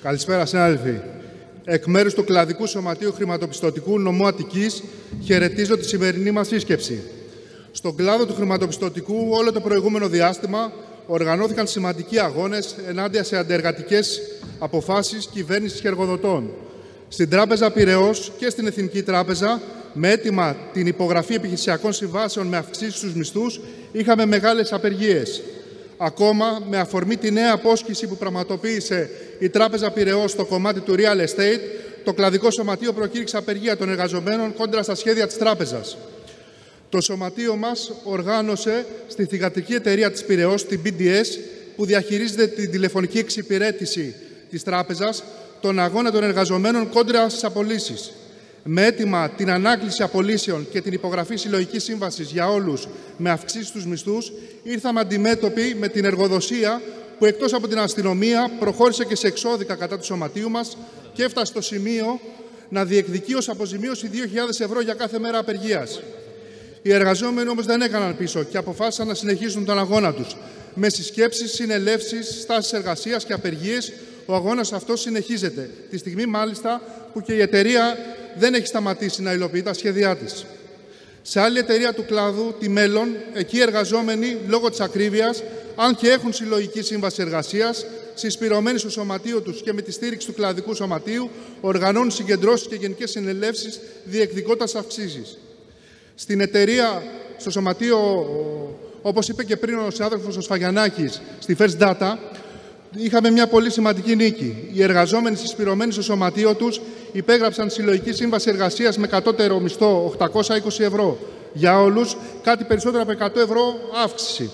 Καλησπέρα, συνάδελφοι. Εκ μέρους του Κλαδικού Σωματείου Χρηματοπιστωτικού Νομού Αττικής, χαιρετίζω τη σημερινή μας σύσκεψη. Στον κλάδο του χρηματοπιστωτικού, όλο το προηγούμενο διάστημα, οργανώθηκαν σημαντικοί αγώνες ενάντια σε αντιεργατικές αποφάσεις κυβέρνησης και εργοδοτών. Στην Τράπεζα Πειραιώς και στην Εθνική Τράπεζα, με αίτημα την υπογραφή επιχειρησιακών συμβάσεων με αυξήσεις στους μισθούς, είχαμε μεγάλες απεργίες. Ακόμα, με αφορμή τη νέα απόσχηση που πραγματοποίησε η Τράπεζα Πειραιώς στο κομμάτι του real estate, το Κλαδικό Σωματείο προκήρυξε απεργία των εργαζομένων κόντρα στα σχέδια της τράπεζας. Το σωματείο μας οργάνωσε στη θυγατρική εταιρεία της Πειραιώς, την BDS, που διαχειρίζεται την τηλεφωνική εξυπηρέτηση της τράπεζας, τον αγώνα των εργαζομένων κόντρα στις απολύσεις. Με αίτημα την ανάκληση απολύσεων και την υπογραφή συλλογικής σύμβασης για όλους με αυξήσεις στους μισθούς, ήρθαμε αντιμέτωποι με την εργοδοσία που εκτός από την αστυνομία προχώρησε και σε εξώδικα κατά του σωματείου μας και έφτασε στο σημείο να διεκδικεί ως αποζημίωση 2.000 ευρώ για κάθε μέρα απεργίας. Οι εργαζόμενοι όμως δεν έκαναν πίσω και αποφάσισαν να συνεχίσουν τον αγώνα τους. Με συσκέψεις, συνελεύσεις, στάσεις εργασίας και απεργίες, ο αγώνας αυτός συνεχίζεται. Τη στιγμή μάλιστα που και η εταιρεία δεν έχει σταματήσει να υλοποιεί τα σχέδιά της. Σε άλλη εταιρεία του κλάδου, τη Μέλλον, εκεί οι εργαζόμενοι, λόγω της ακρίβειας, αν και έχουν συλλογική σύμβαση εργασίας, συσπηρωμένοι στο σωματείο τους και με τη στήριξη του Κλαδικού Σωματείου, οργανώνουν συγκεντρώσεις και γενικές συνελεύσεις διεκδικώντας αυξήσεις. Στην εταιρεία, στο σωματείο, όπως είπε και πριν ο συνάδελφος ο Σφαγιανάκης, στη First Data, είχαμε μια πολύ σημαντική νίκη. Οι εργαζόμενοι συσπηρωμένοι στο σωματείο τους υπέγραψαν συλλογική σύμβαση εργασίας με κατώτερο μισθό 820 ευρώ για όλους, κάτι περισσότερο από 100 ευρώ αύξηση.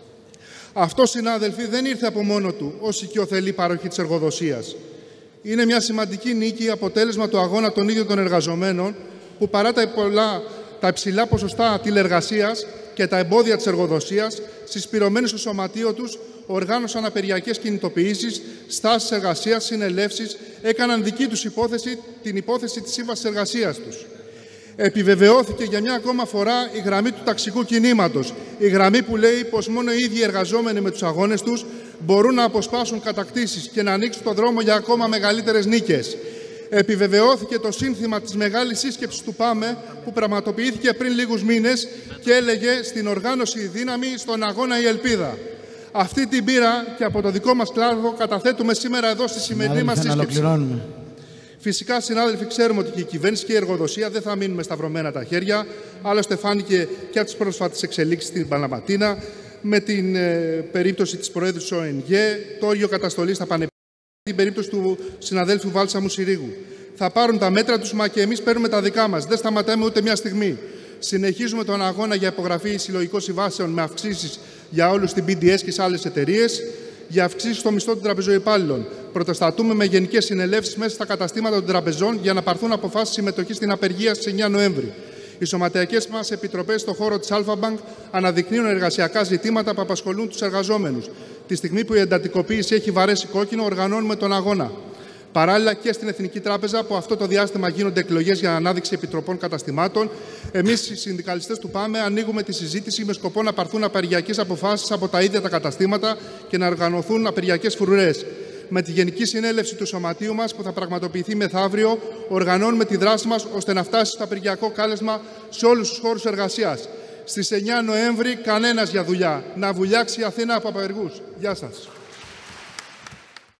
Αυτό, συνάδελφοι, δεν ήρθε από μόνο του ως οικειοθελή παροχή της εργοδοσίας. Είναι μια σημαντική νίκη, αποτέλεσμα του αγώνα των ίδιων των εργαζομένων, που παρά τα υψηλά ποσοστά τηλεργασίας και τα εμπόδια της εργοδοσίας, συσπηρωμένοι στο σωματείο τους, οργάνωσαν απεργιακές κινητοποιήσεις, στάσεις εργασίας, συνελεύσεις, έκαναν δική τους υπόθεση την υπόθεση της σύμβασης εργασίας τους. Επιβεβαιώθηκε για μια ακόμα φορά η γραμμή του ταξικού κινήματος, η γραμμή που λέει πως μόνο οι ίδιοι εργαζόμενοι με τους αγώνες τους μπορούν να αποσπάσουν κατακτήσεις και να ανοίξουν το δρόμο για ακόμα μεγαλύτερες νίκες. Επιβεβαιώθηκε το σύνθημα της μεγάλης σύσκεψης του ΠΑΜΕ που πραγματοποιήθηκε πριν λίγους μήνες και έλεγε «Στην οργάνωση η δύναμη, στον αγώνα η ελπίδα». Αυτή την πείρα και από το δικό μας κλάδο καταθέτουμε σήμερα εδώ στη σημερινή μας σύσκεψη. Φυσικά, συνάδελφοι, ξέρουμε ότι και η κυβέρνηση και η εργοδοσία δεν θα μείνουν με σταυρωμένα τα χέρια. Άλλωστε, φάνηκε και από τις πρόσφατες εξελίξεις στην Παλαματίνα, με την περίπτωση της Προέδρου της ΟΕΝΓΕ, το όριο καταστολής στα πανεπιστήμια, την περίπτωση του συναδέλφου Βάλσαμου Συρίγου. Θα πάρουν τα μέτρα τους, μα και εμείς παίρνουμε τα δικά μας. Δεν σταματάμε ούτε μια στιγμή. Συνεχίζουμε τον αγώνα για υπογραφή συλλογικών συμβάσεων με αυξήσεις για όλους στην BDS και σε άλλες εταιρείες, για αυξήσεις στο μισθό των τραπεζοϊπάλληλων. Πρωτοστατούμε με γενικές συνελεύσεις μέσα στα καταστήματα των τραπεζών για να πάρθουν αποφάσεις συμμετοχής στην απεργία στις 9 Νοέμβρη. Οι σωματειακές μας επιτροπές στον χώρο της Αλφα-Bank αναδεικνύουν εργασιακά ζητήματα που απασχολούν τους εργαζόμενους. Τη στιγμή που η εντατικοποίηση έχει βαρέσει κόκκινο, οργανώνουμε τον αγώνα. Παράλληλα και στην Εθνική Τράπεζα, που αυτό το διάστημα γίνονται εκλογές για ανάδειξη επιτροπών καταστημάτων, εμείς οι συνδικαλιστές του ΠΑΜΕ ανοίγουμε τη συζήτηση με σκοπό να πάρθουν απεργιακές αποφάσεις από τα ίδια τα καταστήματα και να οργανωθούν απεργιακές φρουρές. Με τη Γενική Συνέλευση του Σωματείου μας, που θα πραγματοποιηθεί μεθαύριο, οργανώνουμε τη δράση μας ώστε να φτάσει στο απεργιακό κάλεσμα σε όλους τους χώρους εργασίας. Στις 9 Νοέμβρη, κανένας για δουλειά. Να βουλιάξει η Αθήνα από απεργούς. Γεια σας.